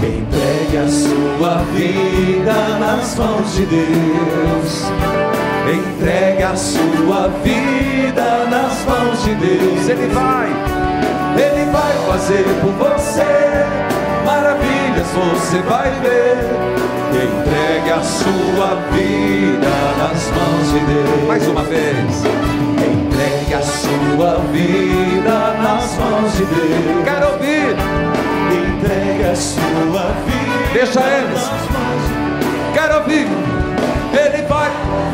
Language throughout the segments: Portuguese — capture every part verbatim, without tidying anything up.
Entregue a sua vida nas mãos de Deus. Entregue a sua vida nas mãos de Deus. Ele vai, Ele vai fazer por você maravilhas, você vai ver. Entregue a sua vida nas mãos de Deus. Mais uma vez. Entregue a sua vida nas mãos de Deus. Quero ouvir. Entregue a sua vida. Deixa eles. Quero ouvir. Ele vai.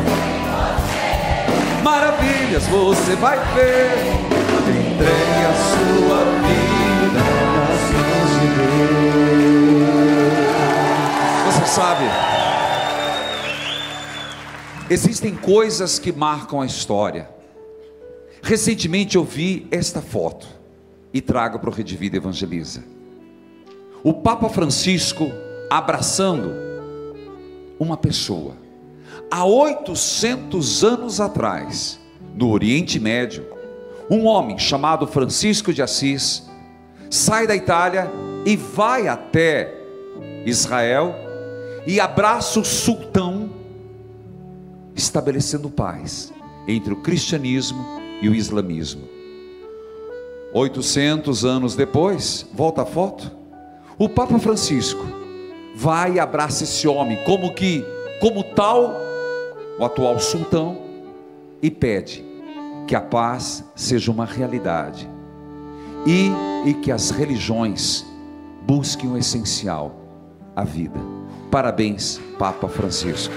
Maravilhas você vai ver. Entregue a sua vida nas mãos de Deus. Você sabe, existem coisas que marcam a história. Recentemente eu vi esta foto e trago para o Rede Vida Evangeliza. O Papa Francisco abraçando uma pessoa. Há oitocentos anos atrás, no Oriente Médio, um homem chamado Francisco de Assis sai da Itália e vai até Israel e abraça o sultão, estabelecendo paz entre o cristianismo e o islamismo. oitocentos anos depois, volta a foto, o Papa Francisco vai e abraça esse homem como que, como tal, o atual sultão, e pede que a paz seja uma realidade e, e que as religiões busquem o essencial, a vida. Parabéns, Papa Francisco.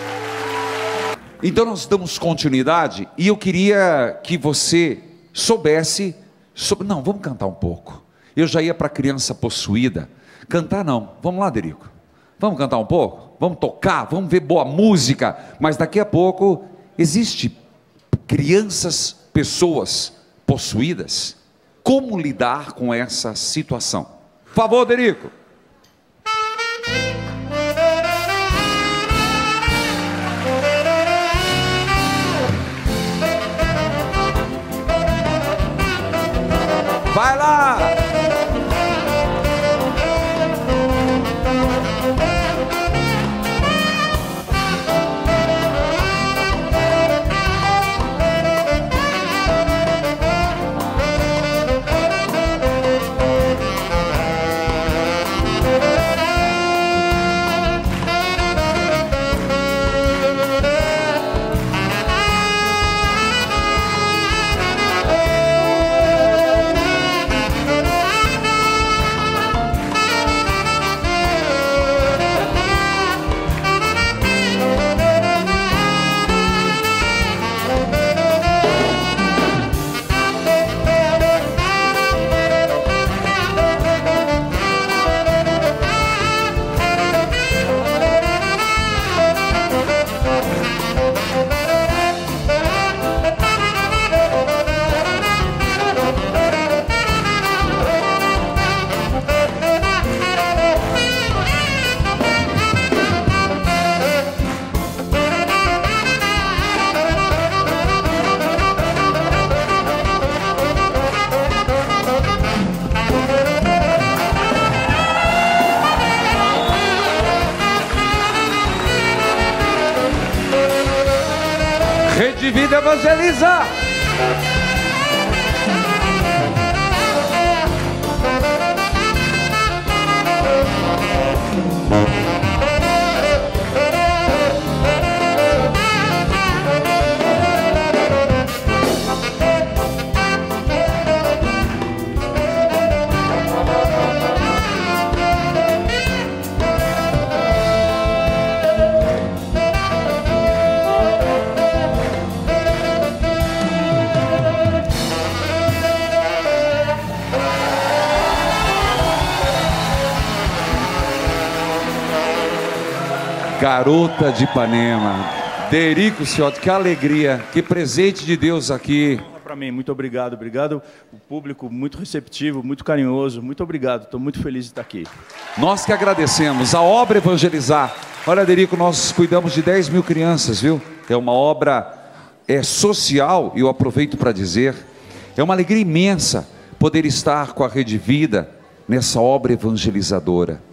Então nós damos continuidade e eu queria que você soubesse sobre... Não, vamos cantar um pouco. Eu já ia para a criança possuída. Cantar não, vamos lá, Derico. Vamos cantar um pouco? Vamos tocar, vamos ver boa música. Mas daqui a pouco, existe crianças, pessoas possuídas. Como lidar com essa situação? Por favor, Derico. Vai lá! Rede Vida Evangeliza. Garota de Ipanema, Derico Ciotti, que alegria, que presente de Deus aqui. Para mim, muito obrigado, obrigado, o público muito receptivo, muito carinhoso, muito obrigado, estou muito feliz de estar aqui. Nós que agradecemos, a obra Evangelizar. Olha, Derico, nós cuidamos de dez mil crianças, viu? É uma obra é, social, e eu aproveito para dizer, é uma alegria imensa poder estar com a Rede Vida nessa obra evangelizadora.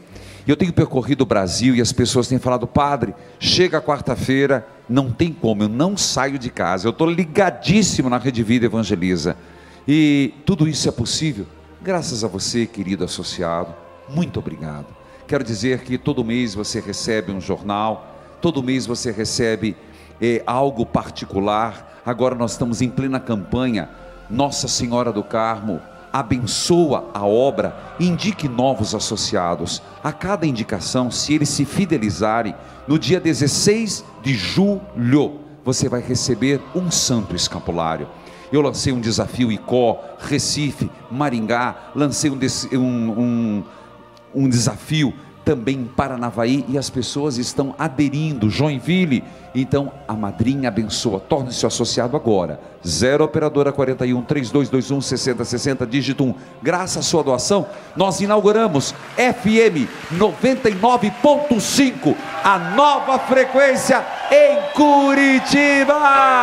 Eu tenho percorrido o Brasil e as pessoas têm falado: padre, chega quarta-feira, não tem como, eu não saio de casa, eu estou ligadíssimo na Rede Vida Evangeliza. E tudo isso é possível graças a você, querido associado. Muito obrigado. Quero dizer que todo mês você recebe um jornal, todo mês você recebe é, algo particular. Agora nós estamos em plena campanha. Nossa Senhora do Carmo abençoa a obra, indique novos associados. A cada indicação, se eles se fidelizarem, no dia dezesseis de julho, você vai receber um santo escapulário. Eu lancei um desafio Icó, Recife, Maringá, lancei um, um, um, um desafio também em Paranavaí, e as pessoas estão aderindo. Joinville. Então a madrinha abençoa. Torne-se associado agora. Zero operadora quarenta e um, três dois dois um, sessenta sessenta, dígito um. Graças à sua doação, nós inauguramos F M noventa e nove ponto cinco, a nova frequência em Curitiba.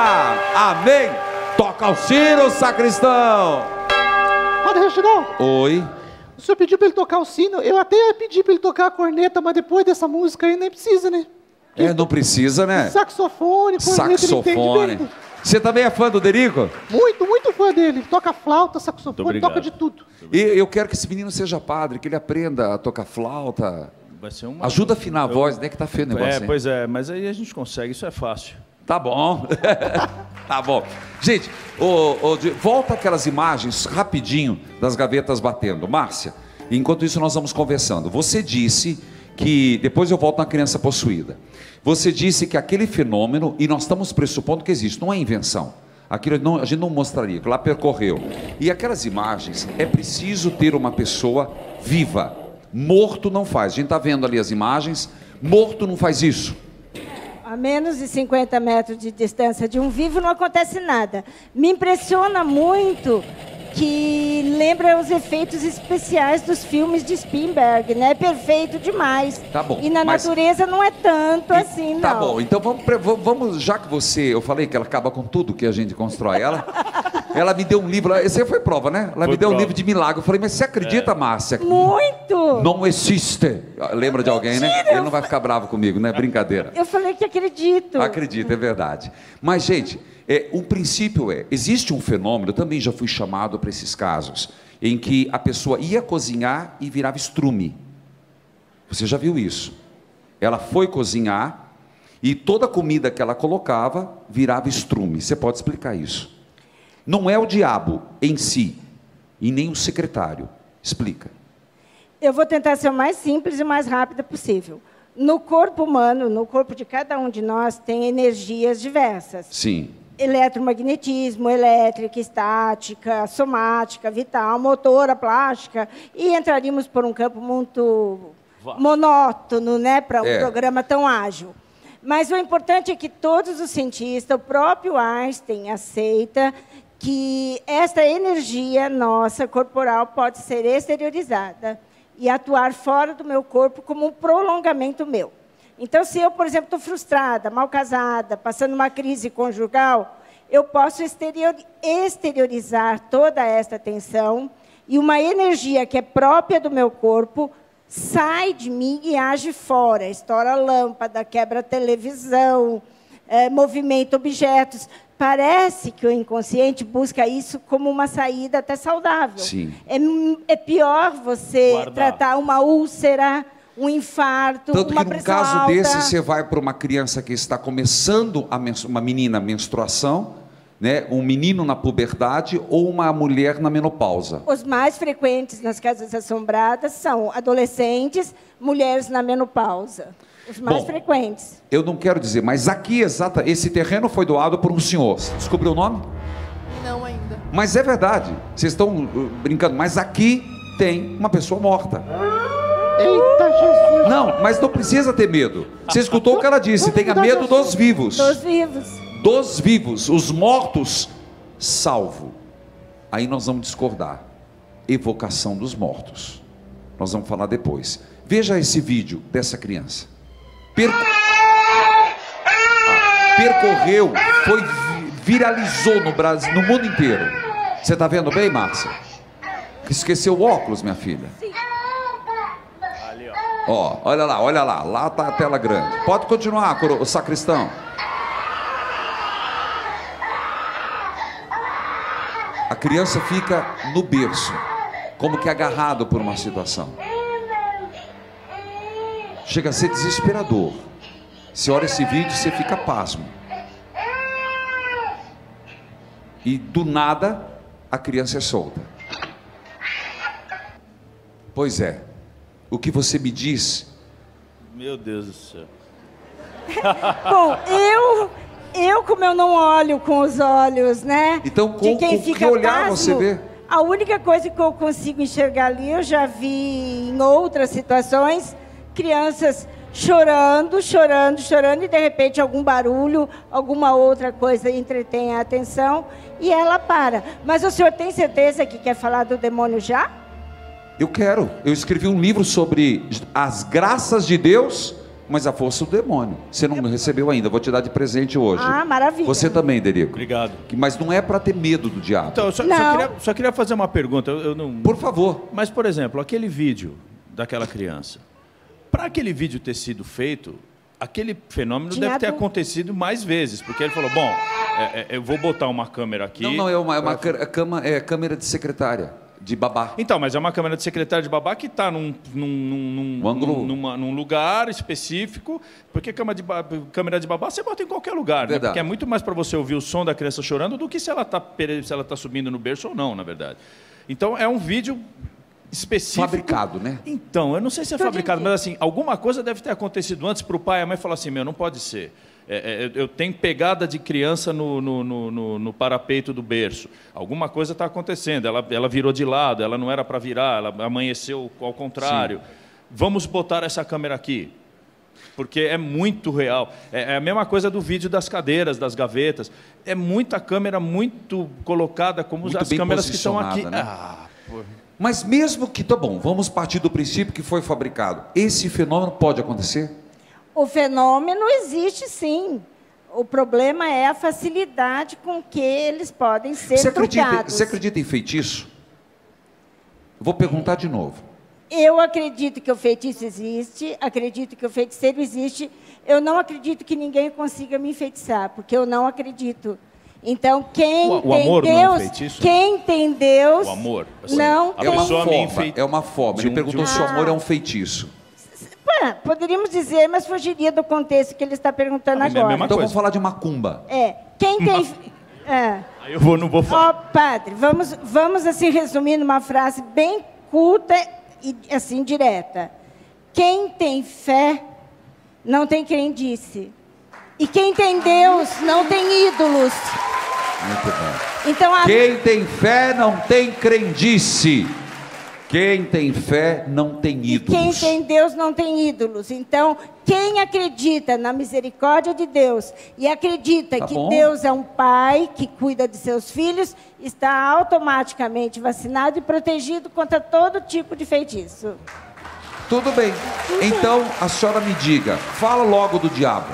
Amém. Toca o sino, sacristão. Padre Reginaldo. Oi. O senhor pediu para ele tocar o sino, eu até pedi para ele tocar a corneta, mas depois dessa música aí nem precisa, né? Que é, não precisa, né? Saxofone, corneta, saxofone. Você também é fã do Derico? Muito, muito fã dele. Toca flauta, saxofone, toca de tudo. E eu quero que esse menino seja padre, que ele aprenda a tocar flauta. Vai ser uma... Ajuda a afinar a eu... voz, né? Que tá feio o negócio. É, hein? Pois é, mas aí a gente consegue, isso é fácil. Tá bom. Tá bom. Gente, oh, oh, volta aquelas imagens rapidinho das gavetas batendo. Márcia, enquanto isso nós vamos conversando. Você disse que, depois eu volto na criança possuída. Você disse que aquele fenômeno, e nós estamos pressupondo que existe, não é invenção. Aquilo não, a gente não mostraria, que lá percorreu. E aquelas imagens, é preciso ter uma pessoa viva. Morto não faz. A gente está vendo ali as imagens, morto não faz isso. A menos de cinquenta metros de distância de um vivo não acontece nada. Me impressiona muito que lembra os efeitos especiais dos filmes de Spielberg, né? Perfeito demais. Tá bom. E na mas... natureza não é tanto e... assim, tá não. Tá bom, então vamos, vamos, já que você, eu falei que ela acaba com tudo que a gente constrói, ela, ela me deu um livro, esse foi prova, né? Ela foi me deu prova. um livro de milagre. Eu falei, mas você acredita, é. Márcia? Muito! Não existe. Lembra de alguém, Mentira, né? Ele não vai ficar bravo comigo, né? Brincadeira. Eu falei que acredito. Acredito, é verdade. Mas, gente, é, um princípio é, existe um fenômeno, eu também já fui chamado para esses casos, em que a pessoa ia cozinhar e virava estrume. Você já viu isso? Ela foi cozinhar e toda a comida que ela colocava virava estrume. Você pode explicar isso? Não é o diabo em si, e nem o secretário. Explica. Eu vou tentar ser o mais simples e o mais rápida possível. No corpo humano, no corpo de cada um de nós, tem energias diversas. Sim. Eletromagnetismo, elétrica, estática, somática, vital, motora, plástica. E entraríamos por um campo muito Vá. monótono, né, para um é. programa tão ágil. Mas o importante é que todos os cientistas, o próprio Einstein aceita que esta energia nossa corporal pode ser exteriorizada e atuar fora do meu corpo como um prolongamento meu. Então, se eu, por exemplo, estou frustrada, mal casada, passando uma crise conjugal, eu posso exterior, exteriorizar toda esta tensão e uma energia que é própria do meu corpo sai de mim e age fora. Estoura a lâmpada, quebra a televisão, é, movimenta objetos. Parece que o inconsciente busca isso como uma saída até saudável. Sim. É, é pior você Guardar. tratar uma úlcera, um infarto, Tanto uma que num pressão caso alta. desse, você vai para uma criança que está começando, a menstru... uma menina menstruação, né? Um menino na puberdade ou uma mulher na menopausa. Os mais frequentes nas casas assombradas são adolescentes, mulheres na menopausa. Os mais Bom, frequentes. Eu não quero dizer, mas aqui, exata, esse terreno foi doado por um senhor. Você descobriu o nome? Não ainda. Mas é verdade. Vocês estão brincando, mas aqui tem uma pessoa morta. Eita, Jesus! Não, mas não precisa ter medo. Você escutou o que ela disse, tenha medo dos vivos. Dos vivos. Dos vivos. Os mortos, salvo. Aí nós vamos discordar. Evocação dos mortos. Nós vamos falar depois. Veja esse vídeo dessa criança. Perco... Ah, percorreu, foi, viralizou no Brasil, no mundo inteiro. Você está vendo bem, Márcia? Esqueceu o óculos, minha filha. Sim. Ali, ó. Ó, olha lá, olha lá, lá tá a tela grande. Pode continuar, o sacristão. A criança fica no berço, como que agarrado por uma situação. Chega a ser desesperador. Você olha esse vídeo, você fica pasmo. E do nada, a criança é solta. Pois é. O que você me diz? Meu Deus do céu. Bom, eu, eu como eu não olho com os olhos, né? Então, com, de quem com fica que olhar pasmo, você vê? A única coisa que eu consigo enxergar ali, eu já vi em outras situações, crianças chorando, chorando, chorando, e de repente algum barulho, alguma outra coisa entretém a atenção e ela para. Mas o senhor tem certeza que quer falar do demônio já? Eu quero. Eu escrevi um livro sobre as graças de Deus, mas a força do demônio. Você não recebeu ainda, vou te dar de presente hoje. Ah, maravilha. Você também, Derico. Obrigado. Mas não é para ter medo do diabo. Então, eu só, Não. só, queria, só queria fazer uma pergunta. Eu, eu não... Por favor. Mas, por exemplo, aquele vídeo daquela criança, para aquele vídeo ter sido feito, aquele fenômeno Tinha deve ter adulto. acontecido mais vezes, porque ele falou, bom, é, é, eu vou botar uma câmera aqui... Não, não, é uma, é uma cã- cama, é câmera de secretária, de babá. Então, mas é uma câmera de secretário de babá que está num, num, num, Um ângulo. num, numa- num lugar específico, porque câmera de, ba- câmera de babá você bota em qualquer lugar, né? Verdade. Porque é muito mais para você ouvir o som da criança chorando do que se ela está se ela tá subindo no berço ou não, na verdade. Então, é um vídeo específico. Fabricado, né? Então, eu não sei se é Tudo fabricado, em- mas assim, alguma coisa deve ter acontecido antes para o pai e a mãe falar assim, meu, não pode ser. É, é, eu tenho pegada de criança no, no, no, no, no parapeito do berço. Alguma coisa está acontecendo. Ela, ela virou de lado, ela não era para virar, ela amanheceu ao contrário. Sim. Vamos botar essa câmera aqui. Porque é muito real. É, é a mesma coisa do vídeo das cadeiras, das gavetas. É muita câmera muito colocada como Muito as bem câmeras que estão aqui. posicionada, né? Ah, pô. Mas mesmo que, tá bom, vamos partir do princípio que foi fabricado. Esse fenômeno pode acontecer? O fenômeno existe, sim. O problema é a facilidade com que eles podem ser Você acredita, trucados. você acredita em feitiço? Vou perguntar de novo. Eu acredito que o feitiço existe, acredito que o feiticeiro existe. Eu não acredito que ninguém consiga me enfeitiçar, porque eu não acredito. Então, quem O- o tem amor Deus, não é um feitiço? quem tem Deus, O amor. assim, não a É uma pessoa me forma, enfeita- é uma forma. de Ele um- perguntou de um- se o Ah. amor é um feitiço. Pá, poderíamos dizer, mas fugiria do contexto que ele está perguntando Ah, mas é a agora. mesma Então coisa. vamos falar de macumba. É, quem tem... É. Aí eu vou, não vou Ó, falar. padre, vamos, vamos assim resumir numa frase bem curta e assim direta. Quem tem fé não tem crendice. E quem tem Deus não tem ídolos. Muito bem. Então, a... Quem tem fé não tem crendice. Quem tem fé não tem e ídolos. quem tem Deus não tem ídolos. Então, quem acredita na misericórdia de Deus e acredita Tá que bom. Deus é um pai que cuida de seus filhos, está automaticamente vacinado e protegido contra todo tipo de feitiço. Tudo bem. Então, a senhora me diga, fala logo do diabo.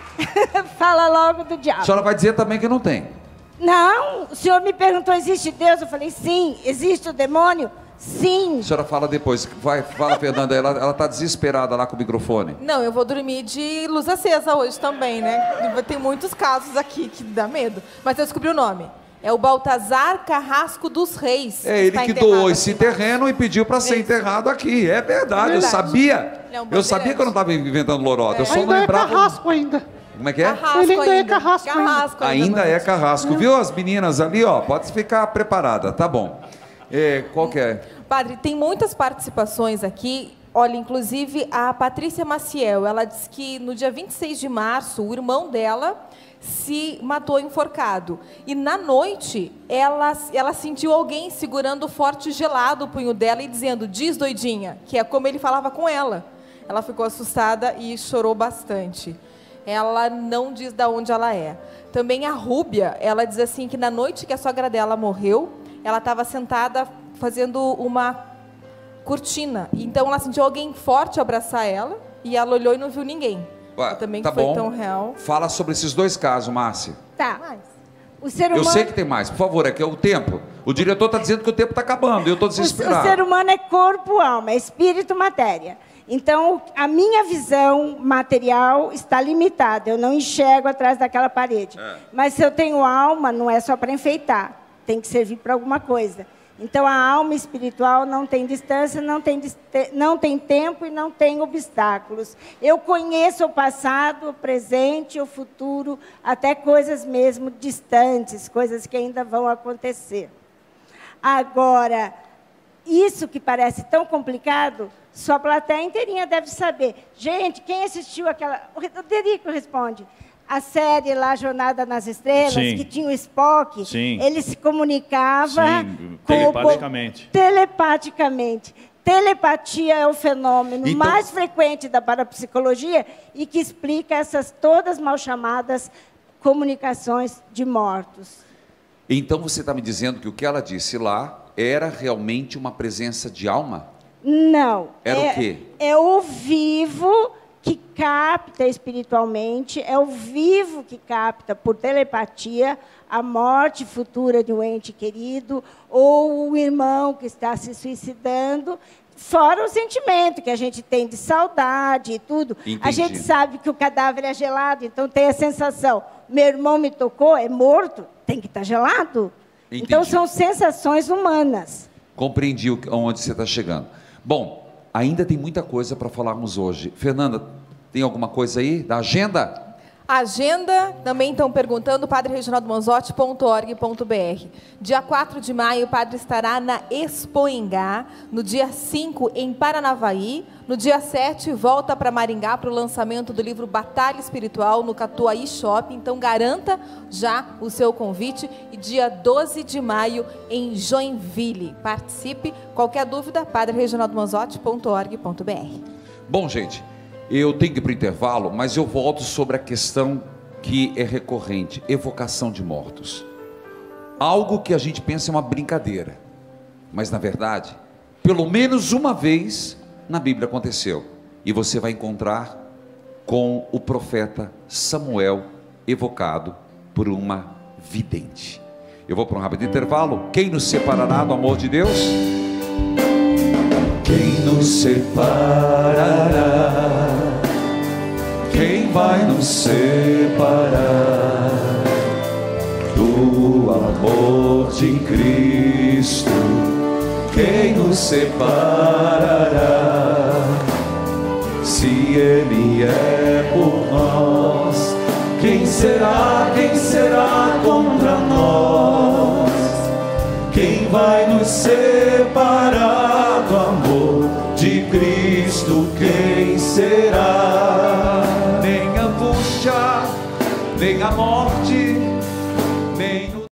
Fala logo do A diabo. senhora vai dizer também que não tem. Não, o senhor me perguntou, existe Deus? Eu falei, sim. Existe o demônio? Sim. A senhora fala depois. Vai, fala, Fernanda. Ela está desesperada lá com o microfone. Não, eu vou dormir de luz acesa hoje também, né? Tem muitos casos aqui que dá medo. Mas eu descobri o nome. É o Baltazar Carrasco dos Reis. É ele está que enterrado doou esse aqui embaixo. terreno e pediu para ser Isso. enterrado aqui. É verdade, É eu verdade. sabia. Ele é um Eu sabia que eu não estava inventando lorota. Eu só não Ainda é lembrava. carrasco ainda. Como é que é? Carrasco Ele ainda é ainda. carrasco ainda. Carrasco Ainda é mano. carrasco. Viu as meninas ali, ó? Pode ficar preparada, tá bom. É, qual que é? Padre, tem muitas participações aqui. Olha, inclusive a Patrícia Maciel, ela disse que no dia vinte e seis de março, o irmão dela se matou enforcado. E na noite, ela, ela sentiu alguém segurando forte e gelado o punho dela e dizendo, diz doidinha, que é como ele falava com ela. Ela ficou assustada e chorou bastante. Ela não diz de onde ela é. Também a Rúbia, ela diz assim que na noite que a sogra dela morreu, ela estava sentada fazendo uma cortina. Então ela sentiu alguém forte abraçar ela e ela olhou e não viu ninguém. Ué, Também tá que foi bom. tão real. Fala sobre esses dois casos, Márcia. Tá. Mas... O ser humano, Eu sei que tem mais. Por favor, é que é o tempo. O diretor está dizendo que o tempo está acabando. Eu estou o, o desesperado. ser humano é corpo, alma, é espírito, matéria. Então, a minha visão material está limitada. Eu não enxergo atrás daquela parede. É. Mas se eu tenho alma, não é só para enfeitar. Tem que servir para alguma coisa. Então, a alma espiritual não tem distância, não tem, não tem tempo e não tem obstáculos. Eu conheço o passado, o presente, o futuro, até coisas mesmo distantes, coisas que ainda vão acontecer. Agora, isso que parece tão complicado, sua plateia inteirinha deve saber. Gente, quem assistiu aquela... O Derico responde. A série lá, Jornada nas Estrelas, Sim. que tinha o Spock, Sim. ele se comunicava... Sim, telepaticamente. Com, telepaticamente. Telepatia é o fenômeno então, mais frequente da parapsicologia e que explica essas todas mal chamadas comunicações de mortos. Então você está me dizendo que o que ela disse lá era realmente uma presença de alma? Não. Era é, o quê? É o vivo que capta espiritualmente, é o vivo que capta por telepatia a morte futura de um ente querido ou o irmão que está se suicidando, fora o sentimento que a gente tem de saudade e tudo. Entendi. A gente sabe que o cadáver é gelado, então tem a sensação, meu irmão me tocou, é morto, tem que estar gelado. Entendi. Então são sensações humanas. Compreendi onde você está chegando. Bom, ainda tem muita coisa para falarmos hoje. Fernanda, tem alguma coisa aí da agenda? Agenda, também estão perguntando, padre reginaldo manzotti ponto org ponto br. Dia quatro de maio, o padre estará na Expoingá, no dia cinco em Paranavaí, no dia sete volta para Maringá para o lançamento do livro Batalha Espiritual no Catuaí Shopping, então garanta já o seu convite, e dia doze de maio em Joinville. Participe, qualquer dúvida, padre reginaldo manzotti ponto org ponto br. Bom, gente, eu tenho que ir para o intervalo, mas eu volto sobre a questão que é recorrente, evocação de mortos. Algo que a gente pensa é uma brincadeira, mas na verdade, pelo menos uma vez na Bíblia aconteceu. E você vai encontrar com o profeta Samuel evocado por uma vidente. Eu vou para um rápido intervalo. Quem nos separará do amor de Deus? Quem nos separará? Quem vai nos separar do amor de Cristo? Quem nos separará? Se Ele é por nós, quem será, quem será contra nós? Quem vai nos separar do amor de Cristo? Quem será? Nem a angústia, nem a morte, nem